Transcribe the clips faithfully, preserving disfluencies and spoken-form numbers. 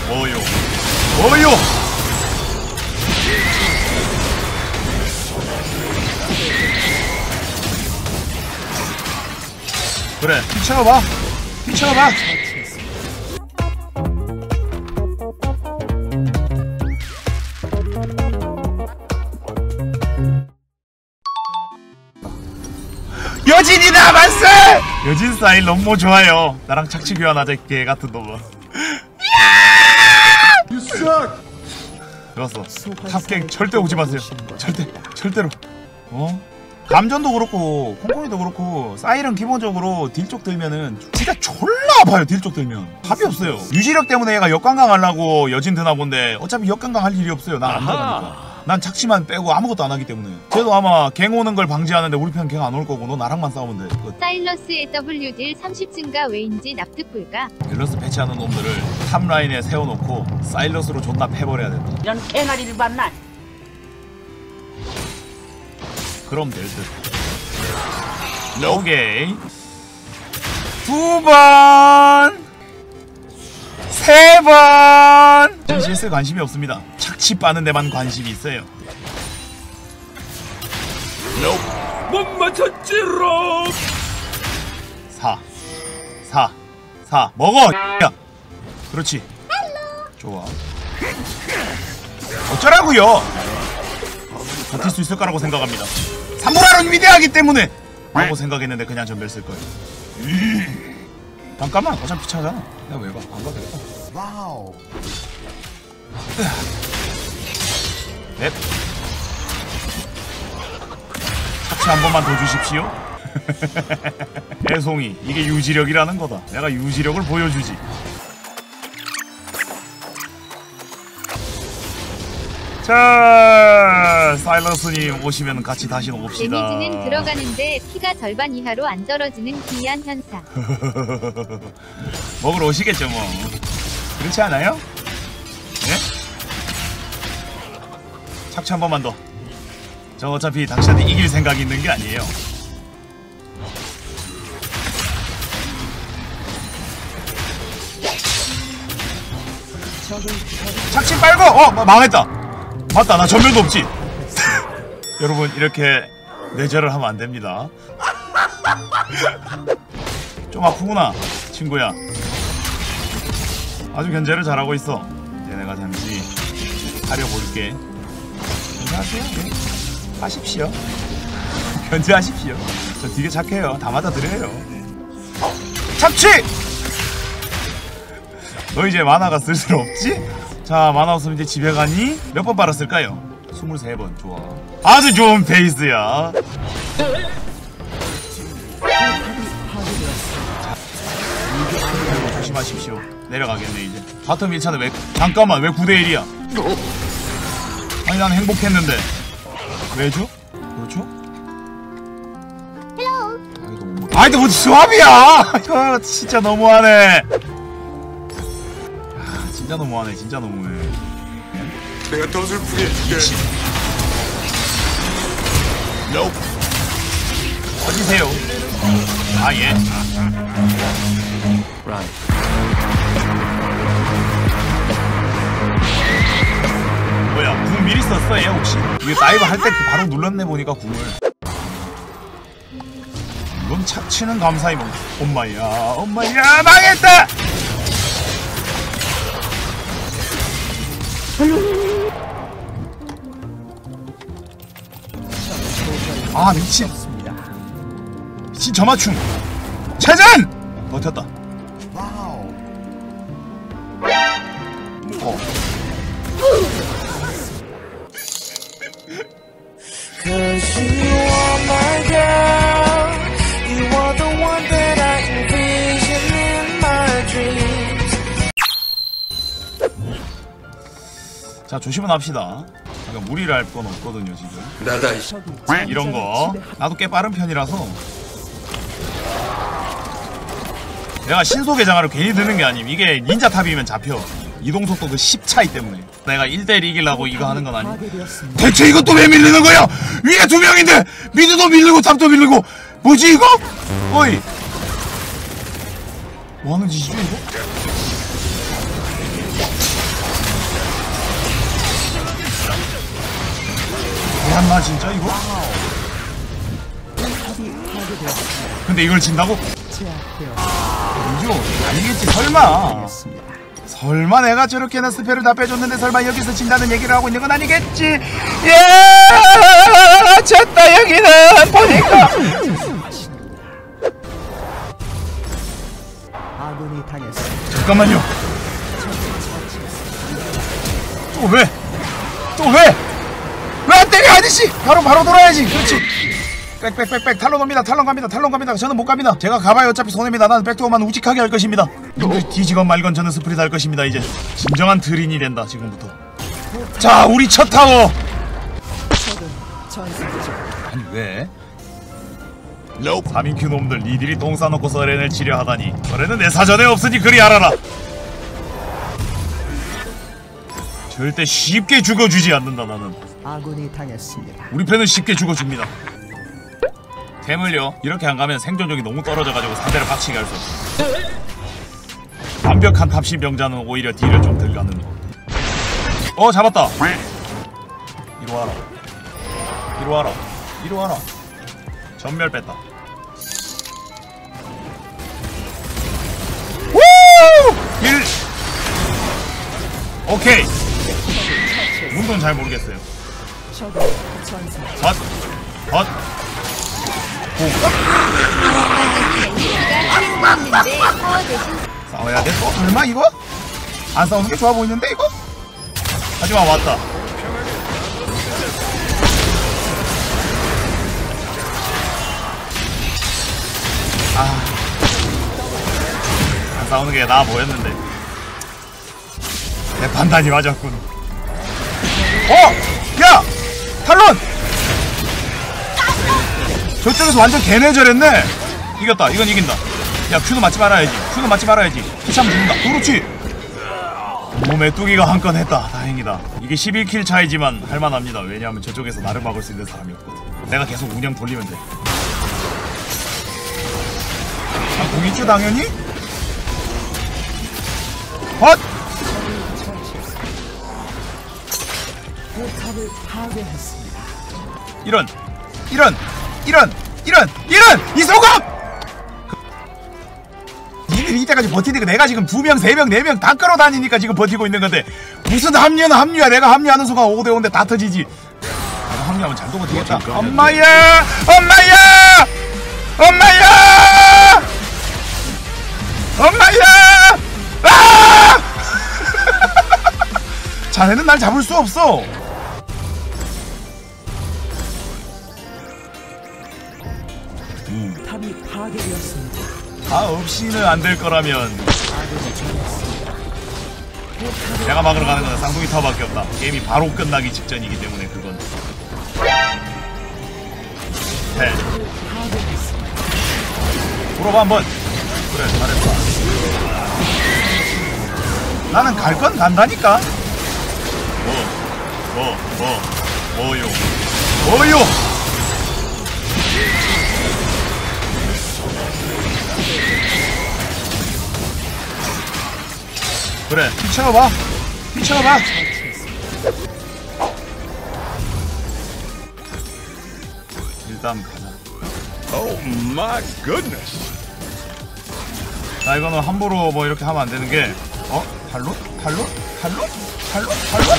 어요 어요. 그래 피쳐봐 피쳐봐. 여진이다 만세! 여진 스타일 너무 좋아요. 나랑 착취 교환하자 개 같은 놈아. 좋았어. 탑갱 절대 오지 마세요. 절대 절대로. 어? 감전도 그렇고 콩콩이도 그렇고 사일은 기본적으로 딜 쪽 들면은 진짜 졸라 아파요. 딜 쪽 들면 답이 없어요. 유지력 때문에 얘가 역관광 하려고 여진 드나 본데 어차피 역관광 할 일이 없어요. 난 안 들어가니까. 난 착취만 빼고 아무것도 안 하기 때문에. 쟤도 아마 갱 오는 걸 방지하는데 우리 편 갱 안 올 거고 너 나랑만 싸우면 돼. 끝. 사일러스의 더블유 딜 삼십 증가 왜인지 납득 불가. 밸런스 패치하는 놈들을 탑라인에 세워놓고 사일러스로 존나 패버려야 된다. 이런 개나리를 봤나? 그럼 될 듯. 오케이. 두 번, 세 번. 전 씨에스에 관심이 없습니다. 착취 빠는 데만 관심이 있어요. 못 맞췄지롱. 사, 사, 사. 먹어. 야. 그렇지. 좋아. 어쩌라고요? 버틸 수 있을 거라고 생각합니다. 삼보라는 위대하기 때문에 라고 생각했는데 그냥 전멸 쓸 거예요. 음. 잠깐만 어차피 피차잖아. 내가 왜 가? 안 가도 되겠다. 와우. 넵. 착취 한 번만 더 주십시오. 애송이 이게 유지력이라는 거다. 내가 유지력을 보여주지. 자, 사일러스님 오시면 같이 다시 봅시다. 데미지는 들어가는데 피가 절반 이하로 안 떨어지는 기이한 현상. 먹으러 오시겠죠 뭐. 그렇지 않아요? 네? 착취 한 번만 더. 저 어차피 당신한테 이길 생각이 있는 게 아니에요. 착취 빨고! 어! 망했다! 맞다 나 전멸도 없지. 여러분 이렇게 내절을 하면 안됩니다. 좀 아프구나 친구야. 아주 견제를 잘하고 있어. 이제 내가 잠시 가려볼게. 견제하세요. 네. 하십시오. 견제하십시오. 저 되게 착해요. 다 맞아드려요. 착취! 너 이제 만화가 쓸쓸 없지? 자, 만화 없으면 이제 집에 가니? 몇 번 빨았을까요? 스물세 번. 좋아. 아주 좋은 페이스야. 자, 조심하십시오. 내려가겠네 이제. 바텀 일 차는 왜 잠깐만 왜 구 대 일이야? 아니 난 행복했는데 왜죠? 그렇죠? 아이 너 어디 수압이야? 이거 진짜 너무하네. 진짜 너무하네. 진짜 너무해. 내가 더 슬프게 해줄게. Nope. 꺼지세요. 아 예. Right. 뭐야 궁 미리 썼어 얘 혹시? 이게 다이브 할 때 바로 눌렀네 보니까 궁을. 이건 착취는 감사히 먹. 엄마야 엄마야 망했다. 아 미친 미친 저맞춤 최전! 버텼다. 어. 자 조심은 합시다. 그러니까 무리를 할 건 없거든요 지금. 나다 이런 거 나도 꽤 빠른 편이라서 내가 신속 개장하를 괜히 드는 게 아님. 이게 닌자 탑이면 잡혀. 이동 속도 그 십 차이 때문에 내가 일 대 일 이기려고 이거 하는 건 아니. 대체 이것도 왜 밀리는 거야? 위에 두 명인데 미드도 밀리고 탑도 밀리고 뭐지 이거? 어이 뭐 하는 짓이죠 이거? 맞나 진짜 이거? 근데 이걸 진다고? 아니죠. 아니겠지 설마. 설마 내가 저렇게나 스펠을 다 빼줬는데 설마 여기서 진다는 얘기를 하고 있는 건 아니겠지? 예! 졌다 여기는 보니까. 아군이 당했습니다. 잠깐만요. 또 왜? 또 왜? 왜 안 때려 아저씨? 바로 바로 돌아야지. 그렇지. 빽빽빽빽 탈론 옵니다. 탈론 갑니다. 탈론 갑니다. 저는 못 갑니다. 제가 가봐야 어차피 손해입니다. 나는 백도어만 우직하게 할 것입니다. 님들 뒤지건 말건 저는 스프릿 할 것입니다. 이제 진정한 드린이 된다 지금부터. 자 우리 첫 타워. 아니 왜? 삼 인큐 놈들 니들이 똥 싸놓고 서렌을 치려 하다니. 서렌은 내 사전에 없으니 그리 알아라. 절대 쉽게 죽어주지 않는다 나는. 아군이 당했습니다. 우리 편은 쉽게 죽어줍니다. 템을요 이렇게 안 가면 생존력이 너무 떨어져가지고 상대를 빡치게 할 수 없어. 완벽한 탑시 병자는 오히려 딜을 좀 덜 가는 거. 어 잡았다. 이리 와라. 이리 와라. 이리 와라. 전멸 뺐다. 우! 일. 오케이. 운동 잘 모르겠어요. 헛. 헛. 오. 싸워야 돼? 또? 설마 이거? 안 싸우는 게 좋아 보이는데 이거? 하지만 왔다. 아. 안 싸우는 게 나아 보였는데. 내 판단이 맞았군. 어! 야! 탈론! 저쪽에서 완전 개내절했네. 이겼다. 이건 이긴다. 야 큐는 맞지 말아야지. 큐는 맞지 말아야지. 피차면 죽는다. 그렇지. 몸에 뚜기가 한 건 했다. 다행이다. 이게 십일 킬 차이지만 할만합니다. 왜냐하면 저쪽에서 나를 막을 수 있는 사람이었거든. 내가 계속 운영 돌리면 돼. 아 공있죠 당연히? 헛! 이런 이런 이런 이런 이런 이소금! 니들이 이때까지 버티니까 내가 지금 두 명, 세 명, 네 명 다 끌어다니니까 지금 버티고 있는 건데 무슨 합류는 합류야. 내가 합류하는 순간 오 대 오인데 다 터지지. 내가 합류하면 잘도 버티겠다. 엄마야! 엄마야! 엄마야! 엄마야! 아! 자네는 날 잡을 수 없어. 탑이 파괴되었습니다. 다 없이는 안 될 거라면 내가 막으러 가는 건 쌍둥이 타워밖에 없다. 게임이 바로 끝나기 직전이기 때문에 그건 해. 물어봐 한번. 그래 잘했어. 나는 갈 건 간다니까. 뭐 뭐 뭐 뭐요 뭐요. 그래 피쳐봐 피쳐봐. 일단 가자. Oh my goodness. 나 이거는 함부로 뭐 이렇게 하면 안 되는 게 어? 탈론? 탈론? 탈론? 탈론? 탈론?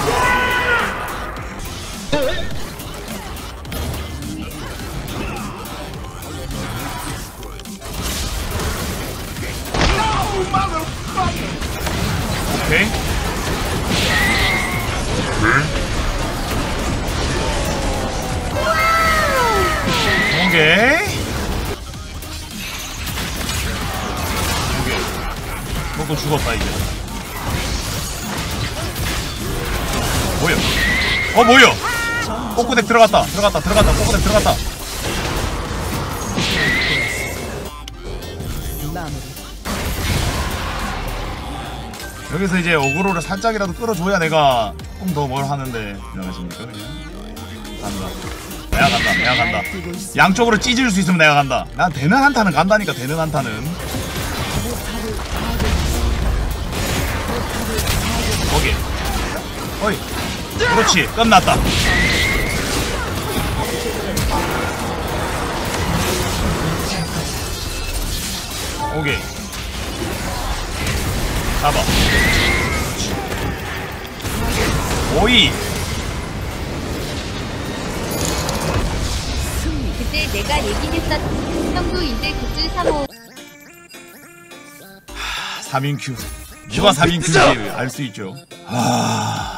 오케이. 오케이. 오케이. 먹고 죽었다 이제. 뭐야? 어 뭐야? 꼬꼬댁 들어갔다. 들어갔다. 들어갔다. 꼬꼬댁 들어갔다. 여기서 이제 어그로를 살짝이라도 끌어줘야 내가 좀 더 뭘 하는데. 안녕하십니까 그냥 간다. 내가 간다. 내가 간다. 양쪽으로 찢을 수 있으면 내가 간다. 난 되는 한타는 간다니까. 되는 한타는. 거기. 어이. 그렇지. 끝났다. 오케이. 잡아. 오이. 그때 내가 얘기했었. 형도 이제 굿즈 삼호. 삼인 큐. 누가 삼인 큐인지 알 수 있죠. 아.